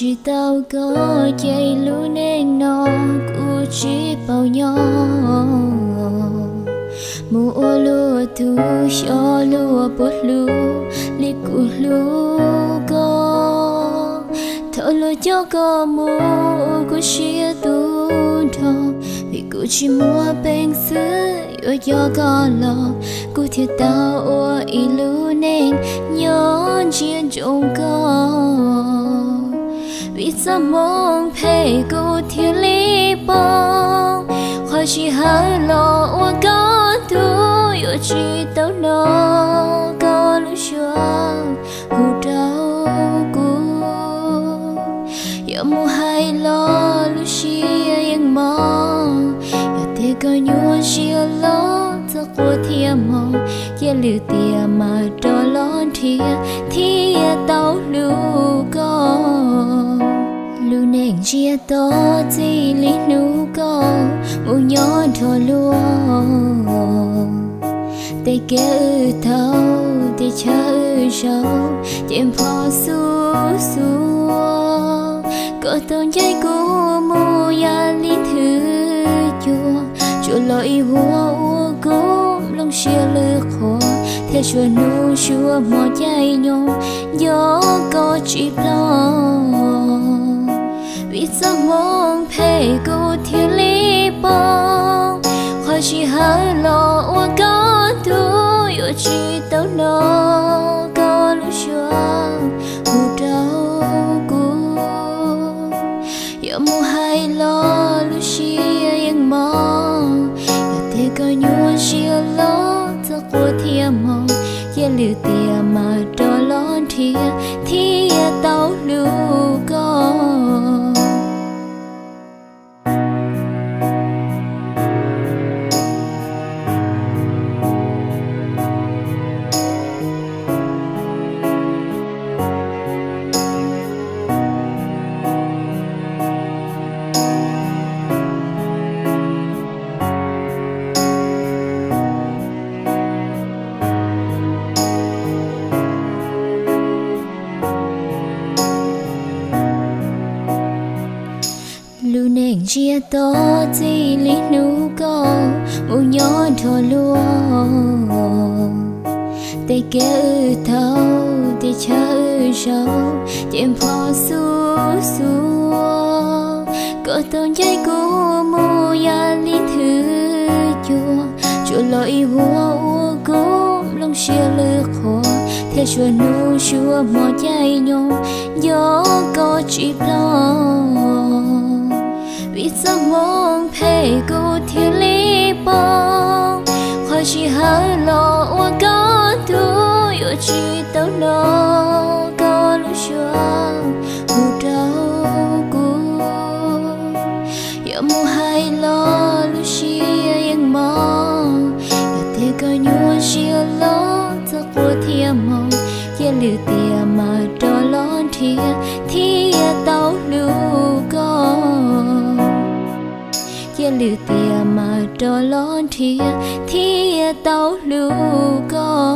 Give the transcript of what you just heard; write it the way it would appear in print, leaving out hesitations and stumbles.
chỉ tao có chạy lũ nên nó của chỉ bao nhau mùa lúa thu cho lúa bớt lúa li của lúa có thở lúa cho có mùa của chia tu thọ vì của chỉ mua bên xứ yo cho có lo của thiệt tao ô ý lúa nên nhớ chiến trong có vì sao mong thấy cô thiên lý bông khoa chỉ hai lo ô có tu yo chỉ tao nó có lúc chuang hù đau cô yo mua hai lo lúc chia yên mong yo tiếc có nhua chia lo thật của thiên mong kia lừa tia mà cho lon thia tao lưu có lưu nền chia to chỉ lý nu có một nhỏ thọ lúa tay kéo thâu tay chơi sâu chém phò su su có tôn trái của mua ya lý thứ chùa lội hùa cũng lòng chia lược hoa theo chùa nu chùa mò trái nhung gió có chip lo vì sao mong thấy cô thiên lý bông khoa chỉ hai lo ô có tu yo chỉ tao nó có lúc chuang hù đau cô yo mua hai lo lúc chia yên mong yo tiếc có nhua chia lo thật của thiên mong kia lừa tia mà cho lon thia tao lưu có lưu nền chia to chỉ lý nu có một nhỏ thọ lúa tay kéo thâu tay chơi sâu chém phò su su có tôn trái của mua ya lý thứ chùa lội hùa cũng lòng chia lược hoa theo chùa nu chùa mò trái nhung gió có chip lo vì sao mong thấy cô thiên lý bông khoa chỉ hai lo ô có tu yo chỉ tao nó có lúc chuang hù đau cô yo mua hai lo lúc chia yên mong yo tiếc có nhua chia lo thật của thiên mong kia lừa tia mà cho lon thia tao lưu có kia lừa tia mà cho lon thia tao lưu có